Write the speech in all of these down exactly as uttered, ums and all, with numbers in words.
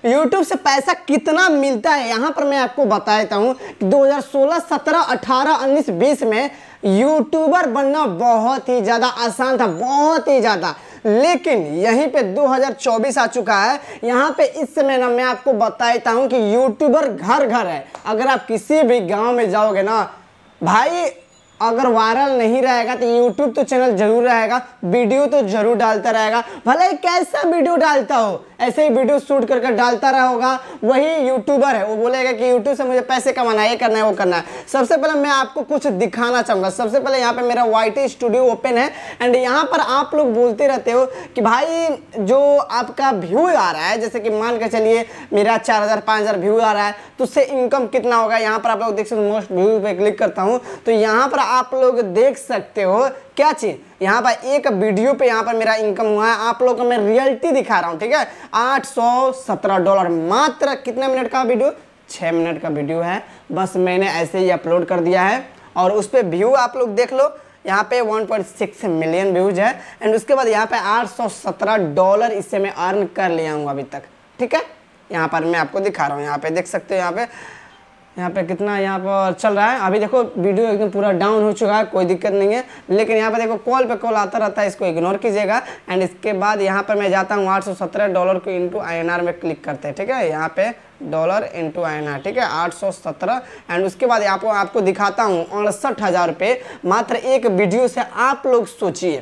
YouTube से पैसा कितना मिलता है यहाँ पर मैं आपको बता देता हूँ कि दो हज़ार सोलह, सत्रह, अठारह, उन्नीस, बीस में यूट्यूबर बनना बहुत ही ज़्यादा आसान था, बहुत ही ज़्यादा। लेकिन यहीं पे दो हज़ार चौबीस आ चुका है। यहाँ पे इस समय ना मैं आपको बता देता हूँ कि यूट्यूबर घर घर है। अगर आप किसी भी गांव में जाओगे ना भाई, अगर वायरल नहीं रहेगा तो यूट्यूब तो चैनल जरूर रहेगा, वीडियो तो जरूर डालता रहेगा। भले ही कैसा वीडियो डालता हो, ऐसे ही वीडियो शूट कर कर डालता रहा होगा, वही यूट्यूबर है। वो बोलेगा कि यूट्यूब से मुझे पैसे कमाना है, ये करना है, वो करना है। सबसे पहले मैं आपको कुछ दिखाना चाहूँगा। सबसे पहले यहाँ पे मेरा वाईटी स्टूडियो ओपन है एंड यहाँ पर आप लोग बोलते रहते हो कि भाई जो आपका व्यू आ रहा है, जैसे कि मान के चलिए मेरा चार हज़ार पाँच हज़ार व्यू आ रहा है, तो उससे इनकम कितना होगा। यहाँ पर आप लोग देख सकते हो, मोस्ट व्यू पे क्लिक करता हूँ तो यहाँ पर आप लोग देख सकते हो क्या चीज, यहाँ पर एक वीडियो पे यहाँ पर मेरा इनकम हुआ है। आप लोगों को मैं रियलिटी दिखा रहा हूँ, ठीक है। आठ सौ सत्रह डॉलर, मात्र कितने मिनट का वीडियो, छः मिनट का वीडियो है। बस मैंने ऐसे ही अपलोड कर दिया है और उस पर व्यू आप लोग देख लो, यहाँ पे one point six million views है एंड उसके बाद यहाँ पे आठ सौ सत्रह डॉलर इससे मैं अर्न कर लिया हूँ अभी तक, ठीक है। यहाँ पर मैं आपको दिखा रहा हूँ, यहाँ पे देख सकते हो, यहाँ पे यहाँ पे कितना यहाँ पर चल रहा है। अभी देखो वीडियो एकदम पूरा डाउन हो चुका है, कोई दिक्कत नहीं है। लेकिन यहाँ पे देखो कॉल पे कॉल आता रहता है, इसको इग्नोर कीजिएगा। एंड इसके बाद यहाँ पर मैं जाता हूँ आठ सौ सत्रह डॉलर को इंटू आई एन आर में क्लिक करते हैं, ठीक है। यहाँ पे dollar into I N R, ठीक है, आठ सौ सत्रह। एंड उसके बाद आपको आपको दिखाता हूँ अड़सठ हज़ार रुपये मात्र एक वीडियो से। आप लोग सोचिए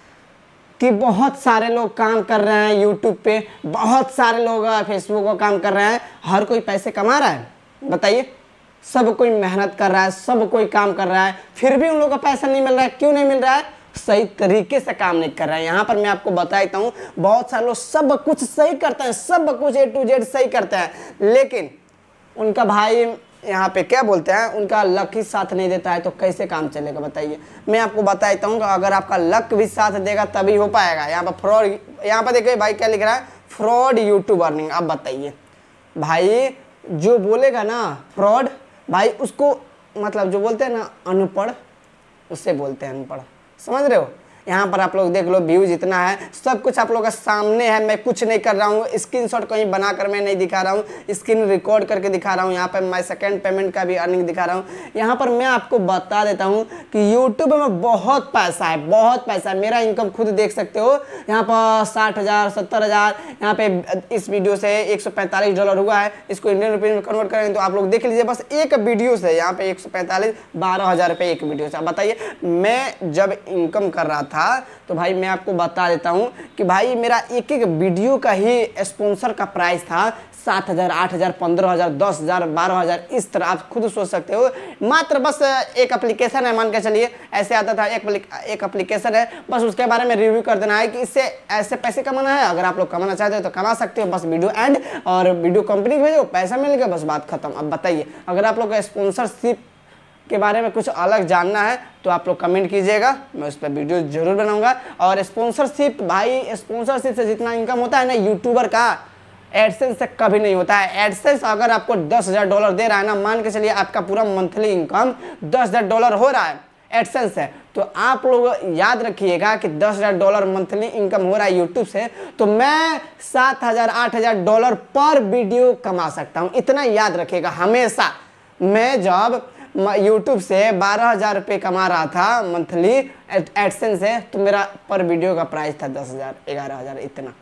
कि बहुत सारे लोग काम कर रहे हैं यूट्यूब पे, बहुत सारे लोग फेसबुक पर काम कर रहे हैं, हर कोई पैसे कमा रहा है, बताइए। सब कोई मेहनत कर रहा है, सब कोई काम कर रहा है, फिर भी उन लोगों को पैसा नहीं मिल रहा है। क्यों नहीं मिल रहा है? सही तरीके से काम नहीं कर रहा है। यहाँ पर मैं आपको बता देता हूँ, बहुत सारे लोग सब कुछ सही करते हैं, सब कुछ ए टू जेड सही करते हैं, लेकिन उनका भाई यहाँ पे क्या बोलते हैं, उनका लक ही साथ नहीं देता है, तो कैसे काम चलेगा बताइए। मैं आपको बता देता हूँ कि अगर आपका लक भी साथ देगा तभी हो पाएगा। यहाँ पर फ्रॉड, यहाँ पर देखिए भाई क्या लिख रहा है, फ्रॉड यूट्यूब अर्निंग। अब बताइए भाई, जो बोलेगा ना फ्रॉड, भाई उसको मतलब जो बोलते हैं ना अनपढ़, उससे बोलते हैं अनपढ़, समझ रहे हो। यहाँ पर आप लोग देख लो व्यूज इतना है, सब कुछ आप लोगों का सामने है। मैं कुछ नहीं कर रहा हूँ, स्क्रीनशॉट कहीं बनाकर मैं नहीं दिखा रहा हूँ, स्क्रीन रिकॉर्ड करके दिखा रहा हूँ। यहाँ पर मैं सेकंड पेमेंट का भी अर्निंग दिखा रहा हूँ। यहाँ पर मैं आपको बता देता हूँ कि यूट्यूब में बहुत पैसा है, बहुत पैसा है। मेरा इनकम खुद देख सकते हो, यहाँ पर साठ हज़ार सत्तर हज़ार यहाँ पे इस वीडियो से एक सौ पैंतालीस डॉलर हुआ है। इसको इंडियन रुपीज में कन्वर्ट करेंगे तो आप लोग देख लीजिए, बस एक वीडियो से यहाँ पे एक सौ पैंतालीस बारह हज़ार रुपये एक वीडियो से। आप बताइए, मैं जब इनकम कर रहा था तो भाई मैं आपको बता देता हूं कि भाई मेरा एक एक वीडियो का ही स्पॉन्सर का प्राइस था सात हज़ार, आठ हज़ार, पंद्रह हज़ार, दस हज़ार, बारह हज़ार, इस तरह आप खुद सोच सकते हो। मात्र बस एक एप्लीकेशन है, मान के चलिए ऐसे आता था, एक एक एप्लीकेशन है, बस उसके बारे में रिव्यू कर देना है कि इससे ऐसे पैसे कमाना है। अगर आप लोग कमाना चाहते हो तो कमा सकते हो, बस वीडियो एंड और वीडियो कंपनी भेजो, पैसा मिल गया, बस बात खत्म। अब बताइए, अगर आप लोग का स्पॉन्सरशिप के बारे में कुछ अलग जानना है तो आप लोग कमेंट कीजिएगा, मैं उस पर वीडियो जरूर बनाऊंगा। और स्पॉन्सरशिप, भाई स्पॉन्सरशिप से जितना इनकम होता है ना यूट्यूबर का, एडसेंस से कभी नहीं होता है। एडसेंस अगर आपको दस हज़ार डॉलर दे रहा है ना, मान के चलिए आपका पूरा मंथली इनकम दस हज़ार डॉलर हो रहा है एडसेंस है, तो आप लोग याद रखिएगा कि दस हज़ार डॉलर मंथली इनकम हो रहा है यूट्यूब से, तो मैं सात हज़ार आठ हज़ार डॉलर पर वीडियो कमा सकता हूँ। इतना याद रखिएगा हमेशा। मैं जब यूट्यूब से बारह हज़ार रुपये कमा रहा था मंथली एडसेंस से, तो मेरा पर वीडियो का प्राइस था दस हज़ार, ग्यारह हज़ार, इतना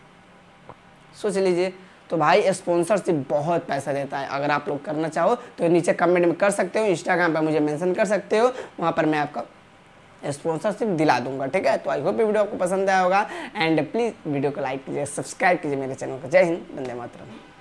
सोच लीजिए। तो भाई स्पॉन्सरशिप बहुत पैसा देता है। अगर आप लोग करना चाहो तो नीचे कमेंट में कर सकते हो, इंस्टाग्राम पे मुझे मेंशन कर सकते हो, वहाँ पर मैं आपका स्पॉन्सरशिप दिला दूंगा, ठीक है। तो आई होप ये वीडियो आपको पसंद आया होगा एंड प्लीज़ वीडियो को लाइक कीजिए, सब्सक्राइब कीजिए मेरे चैनल को। जय हिंद, वंदे मातरम।